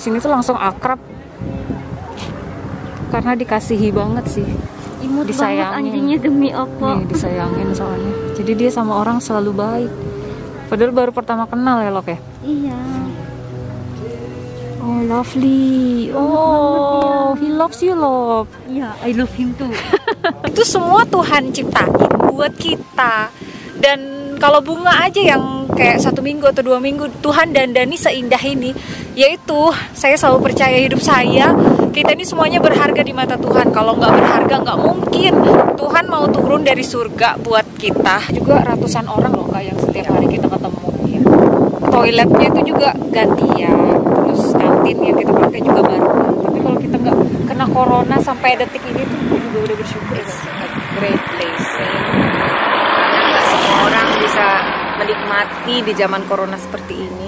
sini tuh langsung akrab karena dikasihi banget sih. Imut banget Disayangin. anjingnya demi apa? Nih, disayangin soalnya. Jadi dia sama orang selalu baik. Padahal baru pertama kenal ya, Lok ya? Iya. Oh, lovely. Oh, he loves you, love. Iya, I love him too. Itu semua Tuhan ciptain buat kita. Dan kalau bunga aja yang kayak 1 minggu atau 2 minggu Tuhan dandani seindah ini, yaitu saya selalu percaya hidup saya, kita ini semuanya berharga di mata Tuhan. Kalau nggak berharga nggak mungkin Tuhan mau turun dari surga buat kita. Juga ratusan orang loh Kak yang setiap hari kita ketemu ya. Toiletnya itu juga gantian, terus kantin yang kita pakai juga baru. Tapi kalau kita nggak kena corona sampai detik ini tuh juga udah bersyukur. It's a great place. Nggak semua orang bisa menikmati di zaman corona seperti ini.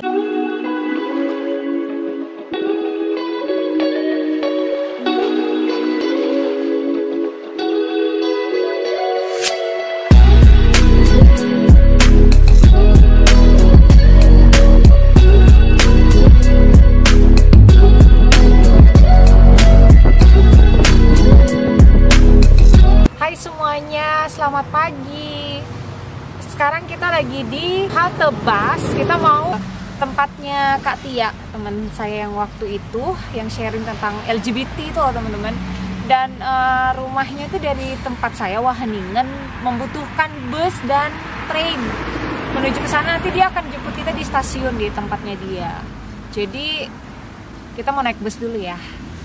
Hai semuanya, selamat pagi. Sekarang kita lagi di halte bus. Kita mau tempatnya Kak Tia, teman saya yang waktu itu yang sharing tentang LGBT itu loh teman-teman. Dan rumahnya itu dari tempat saya Wageningen membutuhkan bus dan train menuju ke sana. Nanti dia akan jemput kita di stasiun di tempatnya dia. Jadi kita mau naik bus dulu ya.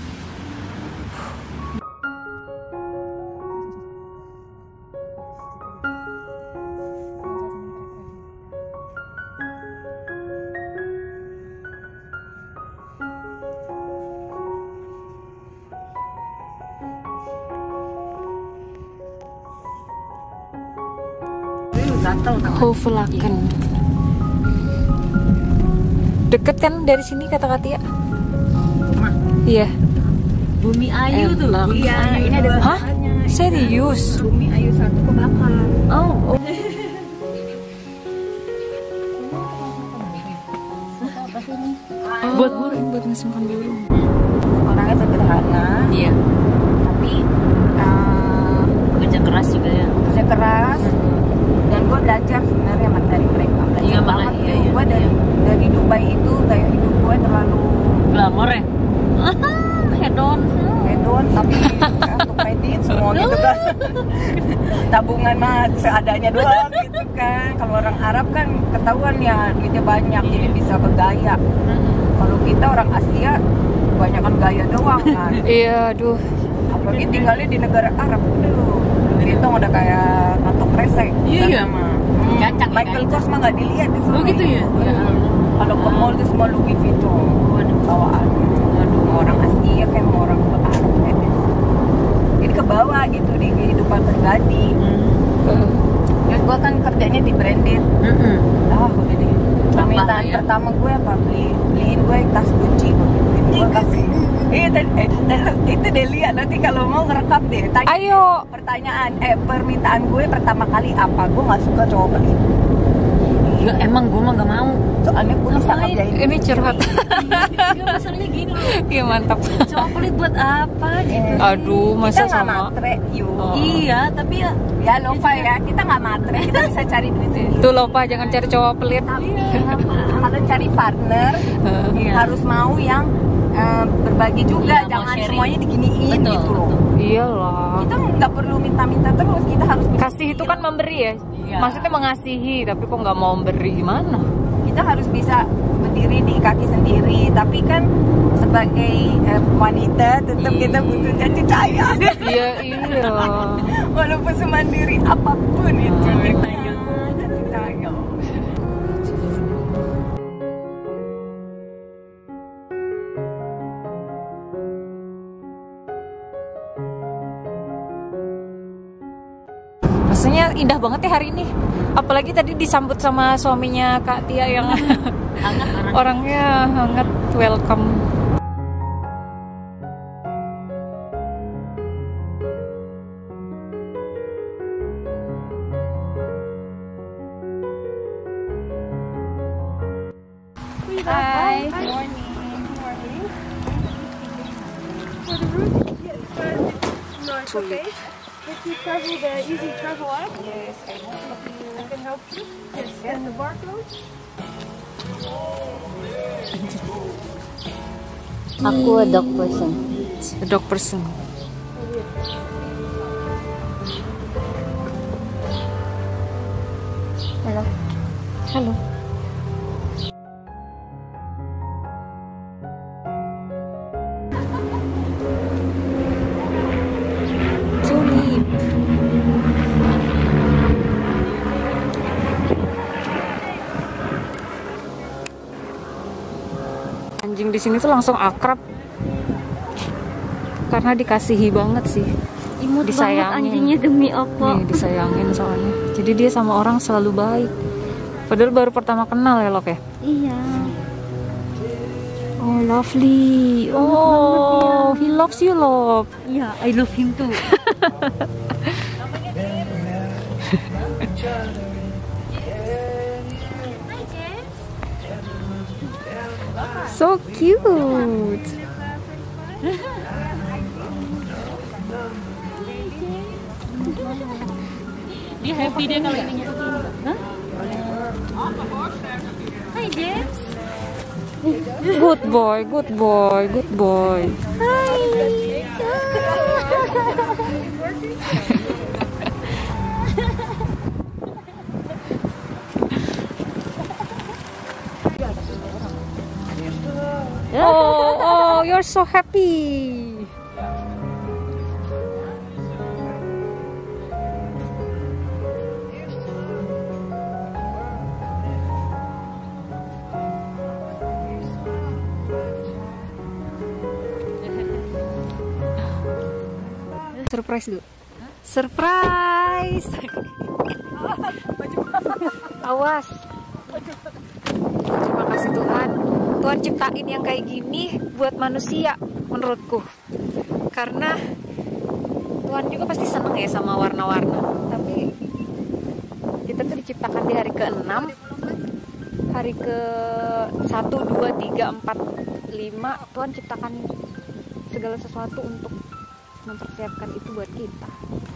Hoevelaken. Deket kan dari sini kata Kak Tia? Iya. Bumi Ayu tuh. Iya, ini ada Hah? Serius? Bumi Ayu 1 kebakar. Oh. Buat burung, buat ngasih makan burung. Orangnya sederhana, Iya. tapi Kerja keras juga ya. kerja keras. Dan gue belajar sebenarnya dari mereka. Belajar Iya, banget. makanya, iya, Gue dari Dubai itu gaya hidup gue terlalu Glamor ya. Hedon. hedon, tapi untuk kredit semua gitu kan. Tabungan mah seadanya doang gitu kan. Kalau orang Arab kan ketahuan ya duitnya banyak, jadi bisa bergaya. Kalau kita orang Asia kebanyakan gaya doang kan. Iya, aduh. Apalagi tinggalnya di negara Arab. Aduh, itu udah kayak kantong kresek. Iya. Cacak ya, Michael kacak. Kors mah nggak dilihat di sana. Oh, gitu ya? Iya. Kalau ke mall itu semua Louis Vuitton. Bawaan. Mau orang Asia kayak mau orang Arab kayak gitu. Jadi ke bawah gitu di kehidupan pribadi. Terus gue kan kerjanya di branded. Ah udah deh. Permintaan ya? pertama gue apa? Beliin gue tas Gucci. Gue kasih. Itu deh lihat nanti kalau mau ngerekam deh. Tanya Ayo. pertanyaan. Permintaan gue pertama kali apa? Gue nggak suka cowok beli. Ya, emang gue mah gak mau. Soalnya gue bisa Ngapain? ngerjain Ini curhat. Iya, masalahnya gini loh. Iya, mantap. Cowok pelit buat apa gitu? Aduh, Kita masa nggak sama. matre, yuk. Oh. Iya, tapi ya Ya Nova ya, kita nggak matre, kita bisa cari duit sendiri. Tuh loh Pak, jangan cari cowok pelit. Tapi kalau cari partner Iya. harus mau yang berbagi juga, Iya, mau jangan sharing. semuanya diginiin Betul, gitu loh. Iyalah. Kita nggak perlu minta-minta terus, kita harus Kasih itu kan memberi ya. Iya. Maksudnya mengasihi, tapi kok nggak mau memberi gimana? kita harus bisa berdiri di kaki sendiri. Tapi kan sebagai wanita tetap kita butuh kasih sayang. Iya, iya. Walaupun semandiri apapun itu kita kasih sayang. Rasanya indah banget ya hari ini. Apalagi tadi disambut sama suaminya Kak Tia yang hangat orangnya hangat, welcome. Hai. Morning. tulip. If you travel the easy travel app, yes, I can help you. Yes, and the barcode. Aku a dog person. A dog person. Hello. Halo. Tulip. Anjing di sini tuh langsung akrab karena dikasihi banget sih. Imut banget Disayangin. anjingnya demi apa? Nih, disayangin soalnya. Jadi dia sama orang selalu baik. Padahal baru pertama kenal ya, Lok ya. Iya. Oh, lovely. Oh, he loves you, love. Iya, I love him too. So cute. Dia happy dia kalau ini nyebutin. Hah? Hai James. Good boy, good boy, good boy. Oh, you're so happy. Surprise dulu. Surprise. Awas. Terima kasih Tuhan. Tuhan ciptain yang kayak gini buat manusia menurutku. Karena Tuhan juga pasti seneng ya sama warna-warna. Tapi kita tuh diciptakan di hari ke-6. Hari ke-1, 2, 3, 4, 5. Tuhan ciptakan segala sesuatu untuk mempersiapkan itu buat kita.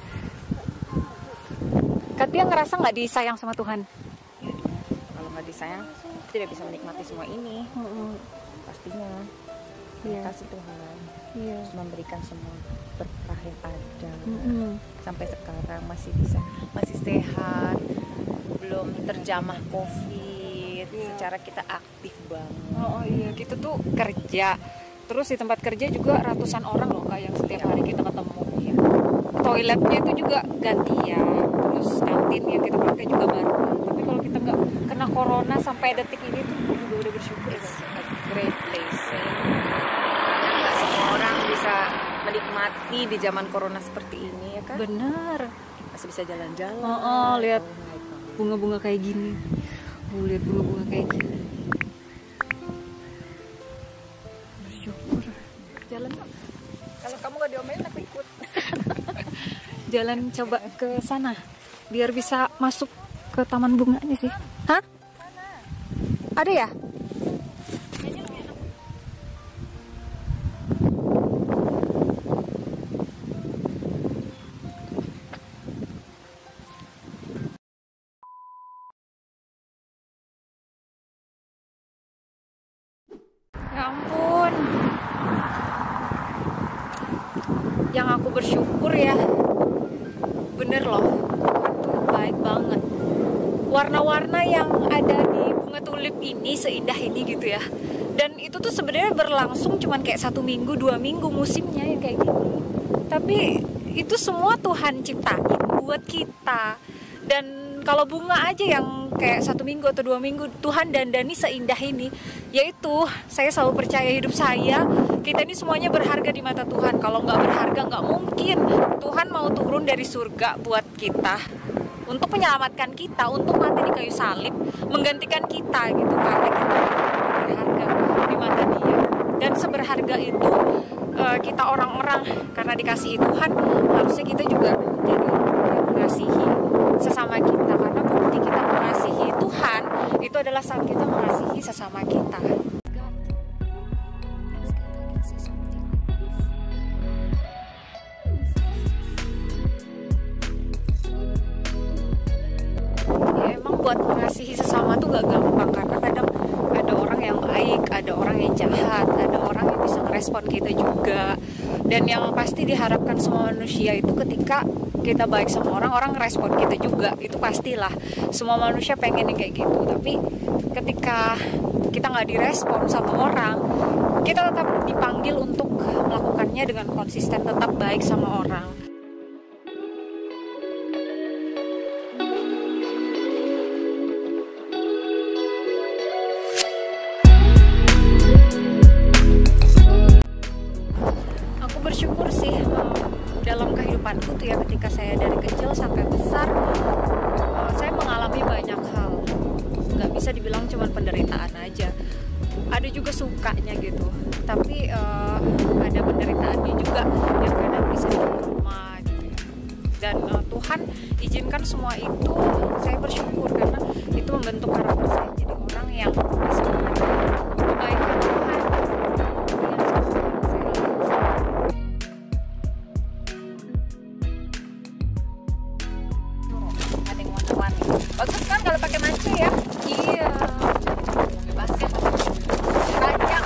Katia ngerasa nggak disayang sama Tuhan? Kalau nggak disayang, tidak bisa menikmati semua ini. Pastinya. Iya. Kasih Tuhan. Iya. Terus memberikan semua berkah yang ada. Sampai sekarang masih sehat, belum terjamah COVID. Secara kita aktif banget. Oh iya, kita tuh kerja. Terus di tempat kerja juga ratusan orang loh Kak yang setiap hari kita ketemu. Iya. Toiletnya itu juga gantian. Terus kantin yang kita pakai juga baru. Tapi kalau kita nggak kena corona sampai detik ini tuh juga udah bersyukur. It's a great place. Nggak semua orang bisa menikmati di zaman corona seperti ini ya kan? Bener. Masih bisa jalan-jalan. Lihat Oh my God. bunga-bunga kayak gini. Lihat bunga-bunga kayak gini. Bersyukur. Jalan Kak. Kalau kamu nggak diomelin aku ikut. Jalan coba ke sana biar bisa masuk ke taman bunganya sih. Hah? Ada ya? Ya ampun. Yang aku bersyukur ya. Bener loh, Tuhan tuh baik banget. Warna-warna yang ada di bunga tulip ini seindah ini gitu ya. Dan itu tuh sebenarnya berlangsung cuman kayak 1 minggu, 2 minggu musimnya yang kayak gini. Tapi itu semua Tuhan ciptain buat kita. Dan kalau bunga aja yang kayak 1 minggu atau 2 minggu Tuhan dandani seindah ini, yaitu saya selalu percaya hidup saya, kita ini semuanya berharga di mata Tuhan. Kalau nggak berharga nggak mungkin Tuhan mau turun dari surga buat kita untuk menyelamatkan kita, untuk mati di kayu salib, menggantikan kita gitu, karena kita berharga di mata Dia. Dan seberharga itu kita orang-orang karena dikasihi Tuhan, harusnya kita juga jadi mengasihi sesama kita, karena bukti kita mengasihi Tuhan itu adalah saat kita mengasihi sesama kita. bersama tuh gak gampang, karena kadang ada orang yang baik, ada orang yang jahat, ada orang yang bisa ngerespon kita juga. Dan yang pasti diharapkan semua manusia itu ketika kita baik sama orang, orang ngerespon kita juga. Itu pastilah, semua manusia pengen yang kayak gitu. Tapi ketika kita nggak direspon sama orang, kita tetap dipanggil untuk melakukannya dengan konsisten, tetap baik sama orang. Bersyukur sih dalam kehidupanku tuh ya, ketika saya dari kecil sampai besar, saya mengalami banyak hal. Nggak bisa dibilang cuma penderitaan aja, ada juga sukanya gitu, tapi ada penderitaannya juga yang kadang bisa bikin rumah gitu ya. Dan Tuhan izinkan semua itu, saya bersyukur karena itu membentuk karakter saya jadi orang yang bisa menghargai kebaikan Tuhan. Bagus kan kalau pakai manca ya? Iya. Bebasnya panjang.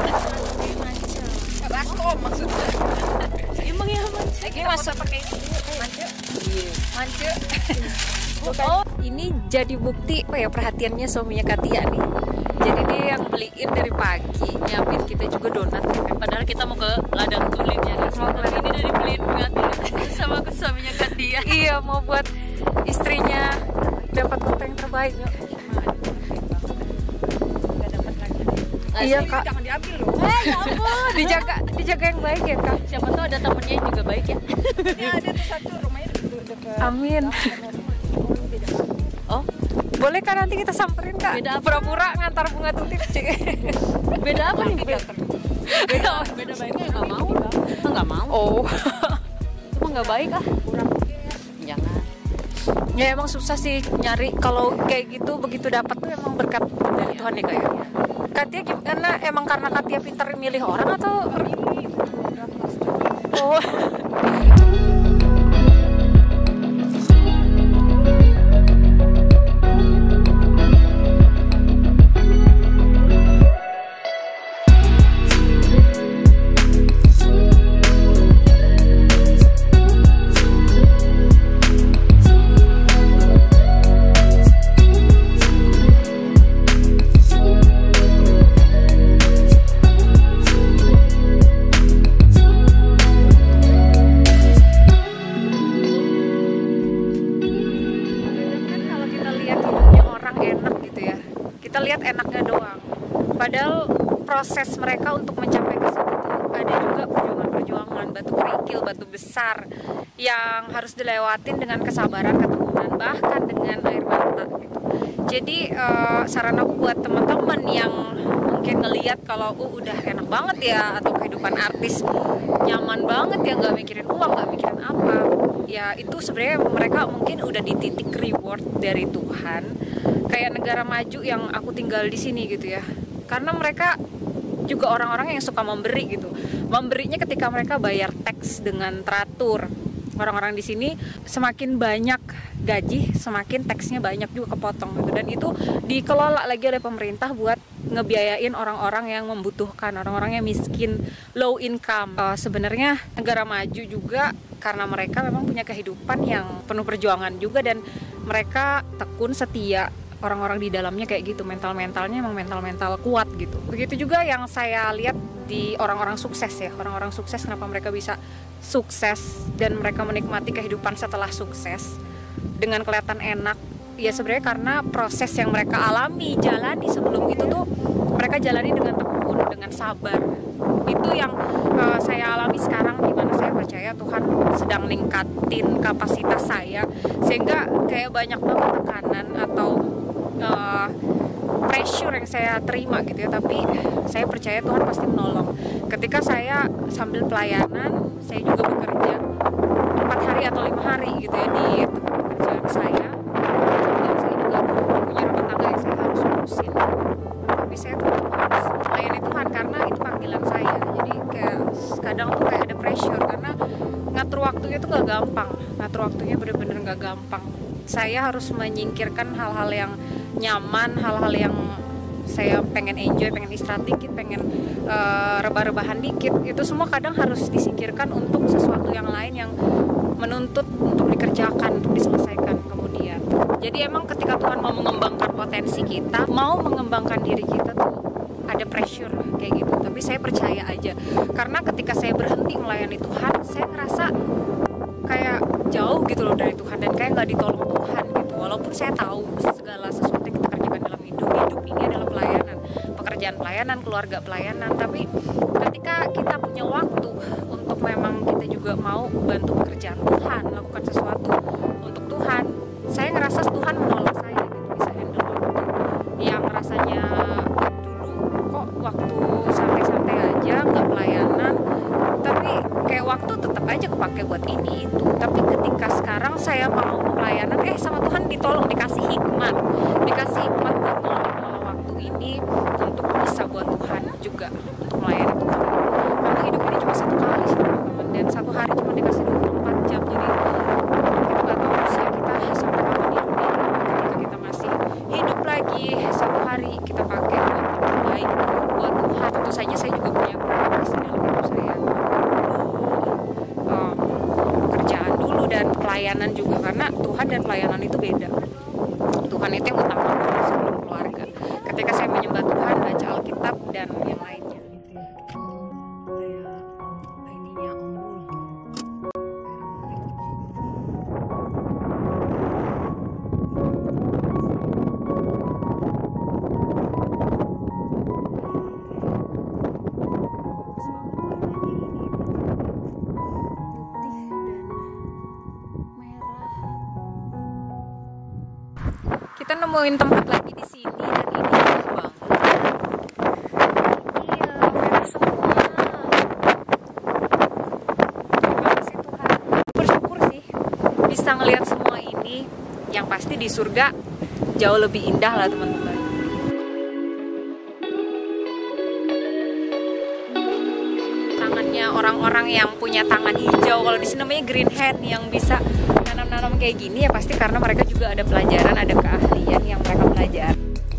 Rakom maksudnya. Emang ya manca. Ini masuk pakai ini manca. Iya. Manca. Oh, ini jadi bukti apa ya perhatiannya suaminya Katia nih. Jadi dia yang beliin dari pagi, nyiapin kita juga donat. Padahal kita mau ke ladang tulin ya. Ini dari beliin sama suaminya Katia. Iya, mau buat istrinya dapat foto yang terbaik. Nggak dapat lagi. Iya Kak, Jangan diambil loh. Ya ampun. dijaga yang baik ya Kak. Siapa tahu ada temennya yang juga baik ya. Ini ada tuh satu rumahnya dekat. Amin. Oh, Boleh kan nanti kita samperin Kak? Beda apa? Pura-pura ngantar bunga tutik cik. beda apa nih? Beda baiknya nggak mau lah. Nggak mau. Oh. Cuma nggak baik ah. Jangan. Ya emang susah sih nyari, kalau kayak gitu begitu dapat tuh emang berkat dari Tuhan ya Kak ya. Katia gimana? Emang karena Katia pintar milih orang atau? Oh. Kita lihat enaknya doang, padahal proses mereka untuk mencapai ke situ tuh ada juga perjuangan-perjuangan, batu kerikil, batu besar yang harus dilewatin dengan kesabaran, ketekunan, bahkan dengan air mata gitu. Jadi saran aku buat teman-teman yang mungkin ngelihat kalau udah enak banget ya, atau kehidupan artis nyaman banget ya, nggak mikirin uang, nggak mikirin apa, ya itu sebenarnya mereka mungkin udah di titik reward dari Tuhan. Kayak negara maju yang aku tinggal di sini gitu ya, karena mereka juga orang-orang yang suka memberi gitu. Memberinya ketika mereka bayar teks dengan teratur. Orang-orang di sini semakin banyak gaji, semakin teksnya banyak juga kepotong gitu. Dan itu dikelola lagi oleh pemerintah buat ngebiayain orang-orang yang membutuhkan, orang-orang yang miskin, low income. Sebenarnya negara maju juga karena mereka memang punya kehidupan yang penuh perjuangan juga, dan mereka tekun, setia. Orang-orang di dalamnya kayak gitu, mental-mentalnya emang mental-mental kuat gitu. Begitu juga yang saya lihat di orang-orang sukses ya. Orang-orang sukses, kenapa mereka bisa sukses dan mereka menikmati kehidupan setelah sukses dengan kelihatan enak. Ya sebenarnya karena proses yang mereka alami, jalani sebelum itu tuh mereka jalani dengan tekun, dengan sabar. Itu yang saya alami sekarang, dimana saya percaya Tuhan sedang ningkatin kapasitas saya, sehingga kayak banyak banget tekanan atau pressure yang saya terima gitu ya, tapi saya percaya Tuhan pasti menolong. Ketika saya sambil pelayanan, saya juga bekerja 4 hari atau 5 hari gitu ya di tempat pekerjaan saya, dan saya juga punya rumah tangga yang saya harus urusin, tapi saya tetap harus melayani Tuhan karena itu panggilan saya. Jadi kayak kadang tuh kayak ada pressure, karena ngatur waktunya tuh gak gampang, ngatur waktunya bener-bener gak gampang. Saya harus menyingkirkan hal-hal yang nyaman, hal-hal yang saya pengen enjoy, pengen istirahat dikit, pengen rebah-rebahan dikit, itu semua kadang harus disingkirkan untuk sesuatu yang lain yang menuntut untuk dikerjakan, untuk diselesaikan kemudian. Jadi emang ketika Tuhan mau mengembangkan potensi kita, mau mengembangkan diri kita tuh ada pressure kayak gitu. Tapi saya percaya aja, karena ketika saya berhenti melayani Tuhan, saya ngerasa kayak jauh gitu loh dari Tuhan, dan kayak nggak ditolong Tuhan gitu. Walaupun saya tahu segala sesuatu yang kita kerjakan dalam hidup ini adalah pelayanan, pekerjaan pelayanan, keluarga pelayanan. Tapi ketika kita punya waktu untuk memang kita juga mau bantu pekerjaan Tuhan, melakukan sesuatu untuk Tuhan, saya ngerasa Tuhan menolong saya gitu, bisa handle waktu yang rasanya dulu kok waktu santai-santai aja nggak pelayanan, tapi kayak waktu tetap aja kepake buat ini itu. Tapi ketika sekarang saya mau pelayanan, sama Tuhan ditolong, dikasih hikmat buat ngelola waktu ini untuk bisa buat Tuhan juga, untuk melayani Tuhan. Karena hidup ini cuma satu kali sih teman-teman, dan satu hari cuma dikasih 24 jam. Jadi kita nggak tahu usia kita sampai kapan di dunia. Ketika kita masih hidup lagi, satu hari kita pakai buat yang terbaik buat Tuhan. Tentu saja saya juga punya prioritas dalam hidup saya, pekerjaan dulu dan pelayanan juga, karena Tuhan dan pelayanan itu beda. Tuhan itu yang utama dulu sebelum keluarga. Ketika saya menyembah Tuhan, baca Alkitab dan yang lainnya. Kita nemuin tempat lagi di sini, dan ini indah banget. Iya, merah semua. Terima kasih Tuhan. Bersyukur sih bisa ngelihat semua ini. Yang pasti di surga jauh lebih indah lah teman-teman. Tangannya orang-orang yang punya tangan hijau, kalau di sini namanya green hand, yang bisa nanam-nanam kayak gini, ya pasti karena mereka juga ada pelajaran, ada keahlian yang mereka pelajari.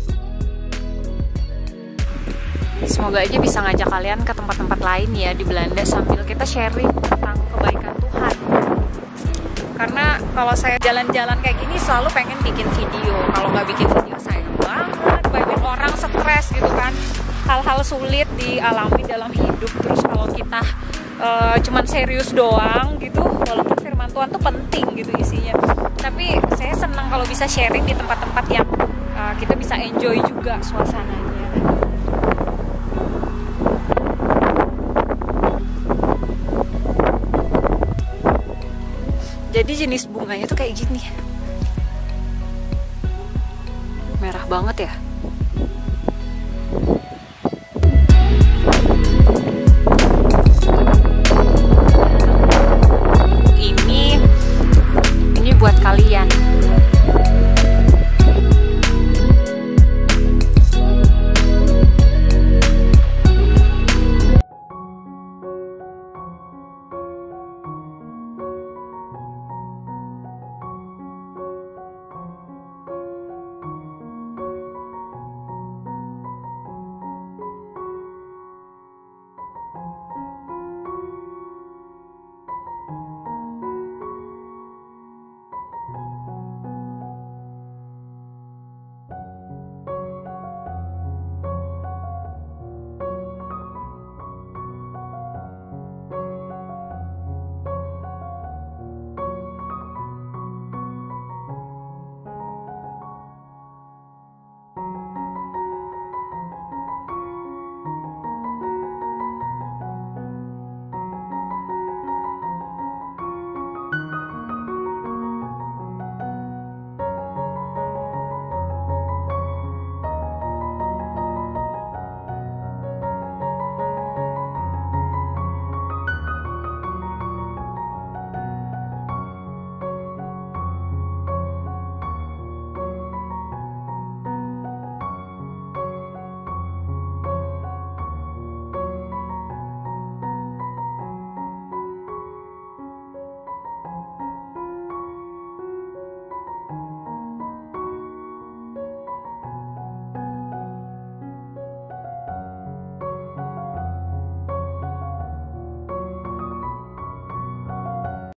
Semoga aja bisa ngajak kalian ke tempat-tempat lain ya di Belanda, sambil kita sharing tentang kebaikan Tuhan. Karena kalau saya jalan-jalan kayak gini selalu pengen bikin video. Kalau nggak bikin video sayang banget. Banyak orang stres gitu kan, hal-hal sulit dialami dalam hidup. Terus kalau kita cuman serius doang gitu, walaupun firman Tuhan tuh penting gitu isinya, tapi saya senang kalau bisa sharing di tempat-tempat yang kita bisa enjoy juga suasananya. Jadi jenis bunganya tuh kayak gini, merah banget ya.